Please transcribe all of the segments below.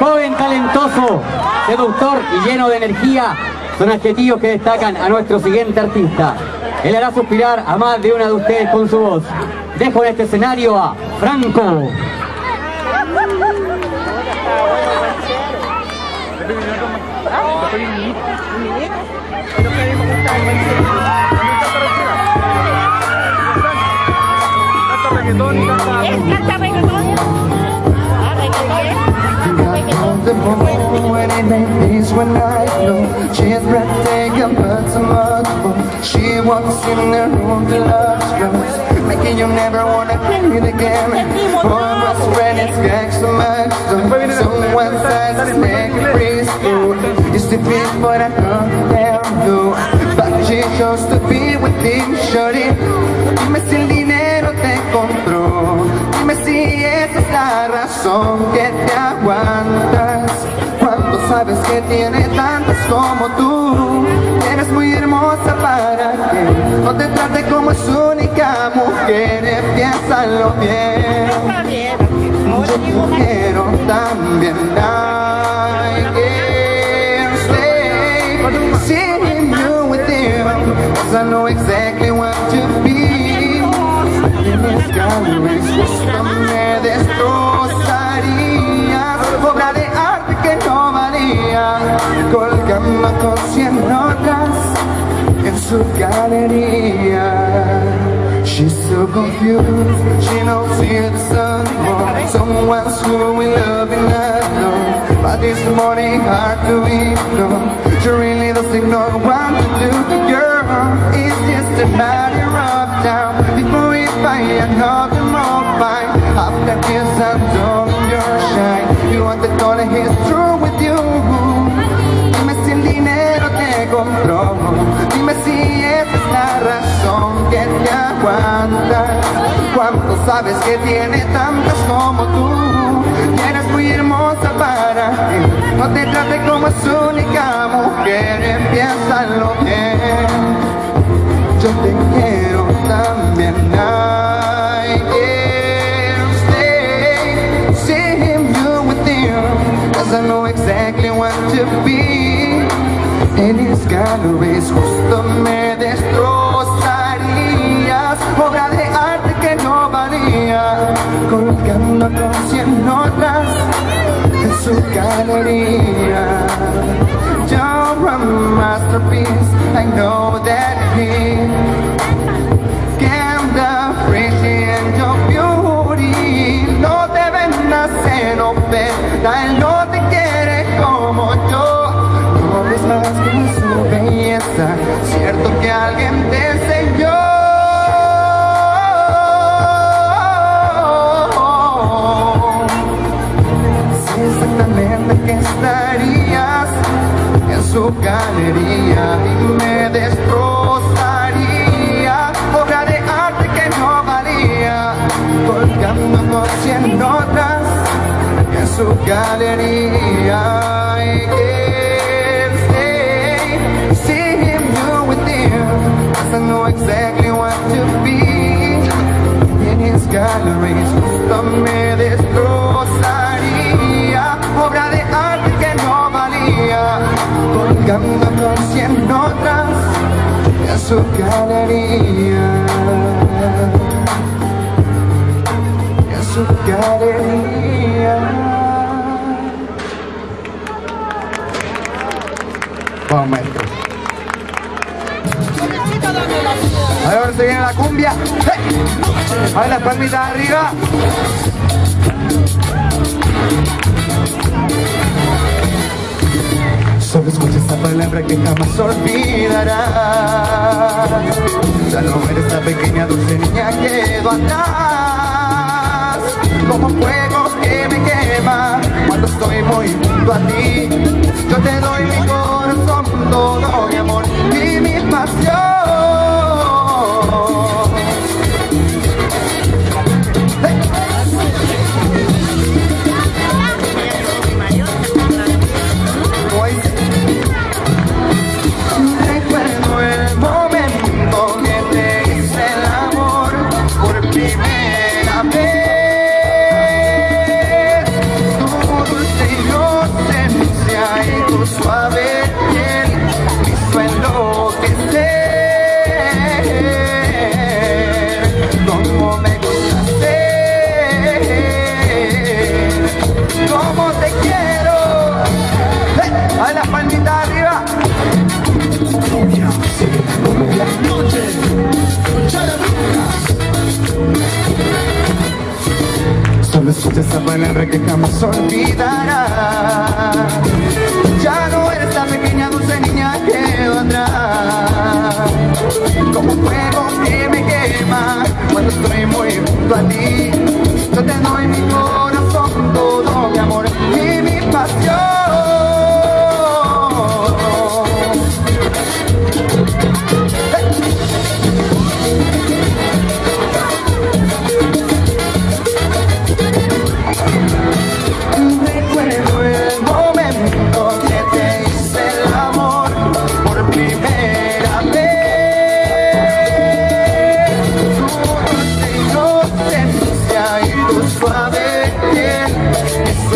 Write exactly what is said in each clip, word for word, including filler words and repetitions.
Joven, talentoso, seductor y lleno de energía son adjetivos que destacan a nuestro siguiente artista. Él hará suspirar a más de una de ustedes con su voz. Dejo en este escenario a Franco. The moment it makes when I know she's breathtaking but so much more. She walks in the room to love girls, making you never wanna breathe again. Oh, my friend, it's got so much so someone says it's making preschool. It's the beat but I can't tell you, but she chose to be with him, shorty. Dime si el dinero te compró, dime si esa es la razón que te aguantas cuando sabes que tiene tantas como tú. Eres muy hermosa para que no te trate como su única mujer. Piénsalo bien, yo te quiero también. I can't stay seeing you with him, 'cause I know exactly what to be. En mis calores justo me destrozarías, obra de arte que no valía, colgando con cien notas en su galería. She's so confused, she knows it's someone, someone who will love and not know. But this morning hard to ignore, she really doesn't know what to do. Girl, it's just a matter of time before we find another more fight. After this I'm done your shine. You want the dollar, he's true with you. Dime si el dinero te compró, dime si esa es la razón que te aguanta cuando sabes que tiene tantas como tú. Y eres muy hermosa para que no te trate como su única mujer. Piénsalo bien, yo te quiero también. I can't stay seeing you with him, 'cause I know exactly what to be. En mis calories justo me destrozarías, obra de arte que no valía, colgando con cien notas en su galería. You're a masterpiece, I know that he can appreciate your beauty. No deben nacer oferta, él no te quiere como yo. No eres más que su belleza, cierto que alguien te enseñó. Sé exactamente que estarías en su galería y me destrozaría, obra de arte que no valía, colgando con cien notas en su galería. I can't stay seeing you with him, 'cause I know exactly what to be. En his galleries justo me destrozaría, obra de arte que no valía, colgando con cien notas en su galería, en su galería. Vamos, maestro. Ahora se viene la cumbia. ¡Hey! Ahí las palmitas arriba. Solo escucha esa palabra que jamás olvidarás. Ya no eres la pequeña dulce niña que quedó atrás. Como fuego que me quema cuando estoy muy junto a ti. Yo te doy mi corazón, todo mi amor y mi pasión. Recuerdo el momento que te hice el amor por primera vez. suave piel me hizo enloquecer. Como me gusta ser, como te quiero. ¡Eh! A la palmita arriba. Las noches con Charamucas. Solo escucha esa palabra que jamás olvidará. Ya no eres la pequeña dulce niña que vendrá. Como fuego que me quema cuando estoy muy junto a ti. Yo te doy mi corazón, todo mi amor y mi pasión. Recuerdo el momento que te hice el amor por primera vez. Tu dulce inocencia y tu suave piel me hizo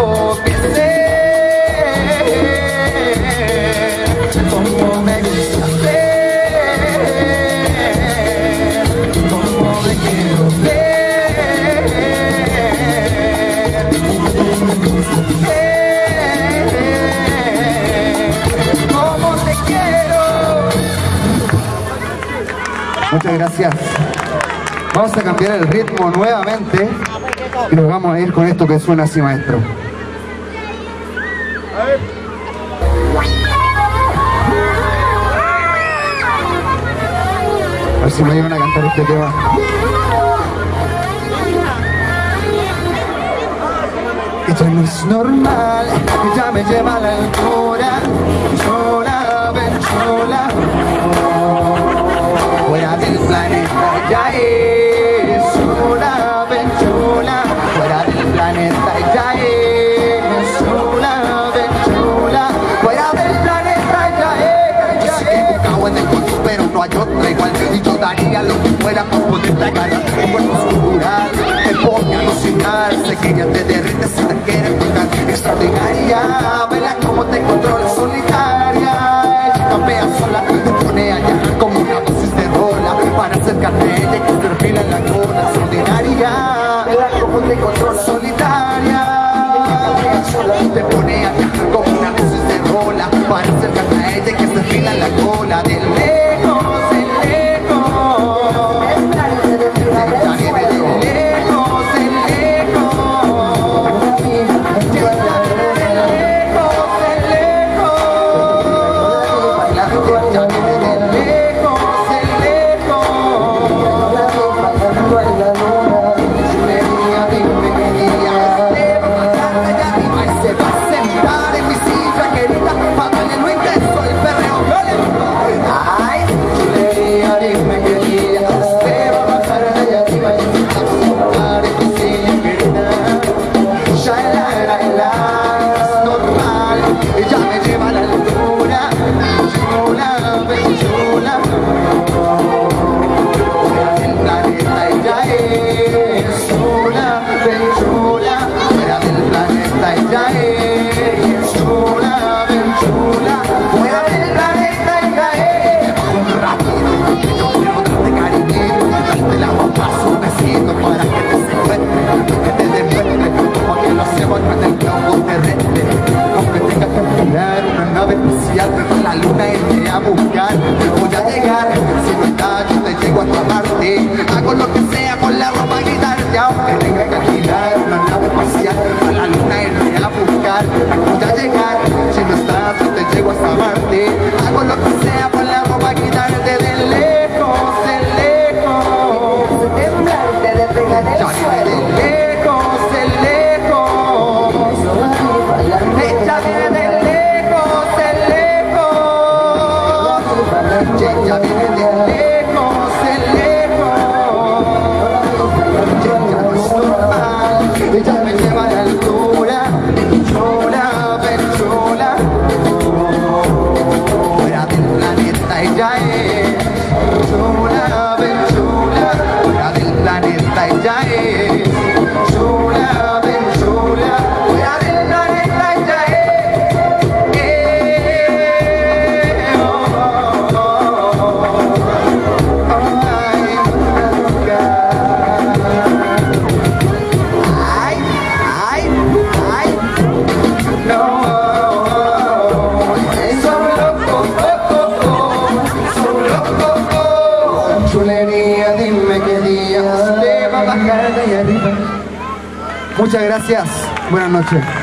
enloquecer. Como me gusta ser, como me quiero ver. Como te quiero. Muchas gracias. Vamos a cambiar el ritmo nuevamente y nos vamos a ir con esto que suena así, maestro. A ver si me ayudan a cantar este tema. Ella no es normal, ella me lleva a la altura. Chola, ven, chola. Fuera del planeta ella es. Chola, ven, chola. Fuera del planeta ella es. Chola, ven, chola. Fuera del planeta ella es. Yo sé que he buscado en el mundo, pero no hay otra igual. Y yo daría lo que fuera por poderte agarrar. Tu cuerpo escultural te pone a alucinar. Sé que ella te derrite si te quiere tocar. Extraordinaria, vela como te controla, solitaria. Ella campea sola, te pone allá como una dosis de rola. Para acercarte a ella y que te refila en la cola. Extraordinaria, vela como te controla, solitaria. Ella campea sola, te pone allá como una dosis de rola. Para acercarte a ella y que se refila en la cola. De lejos, de lejos. Ella viene de lejos, de lejos. Llega de lejos, de lejos. Ella viene de lejos, de lejos. Chulería, dime qué día te va a pasar allá arriba y se va a sentar en mi silla querida. Págale lo intenso, el perreo violento. Ay, chulería, dime qué día te va a pasar allá arriba y se va a sentar en mi silla querida. Ya la, la, la, es normal, ella me lleva a la locura. Chula, ven, chula. Fuera del planeta ella es. Chula, ven, chula. Fuera del planeta ella es. Chula, ven, chula. Fuera del planeta ella es. Bajo rápido, yo quiero darte cariñito, darte la boca, un besito para que te secuestre, que te demuestre como que lo hacemos en el globo terrestre. Aunque tenga que volar una nave espacial con la luna iré a buscar. Voy a llegar, si no está yo te llego hasta Marte. Hago lo que sea con la ropa y gritarte. Aunque tenga que alquilar una nave espacial con la luna iré a buscar. Voy a llegar, si no estás yo te llego hasta Marte. Hago lo que sea con la ropa y gritarte de lejos, de lejos. Temblarte de pegar el suelo. De lejos, de lejos. Ella viene de lejos, de lejos. dime qué día te va a bajar de ahí arriba. Muchas gracias, buenas noches.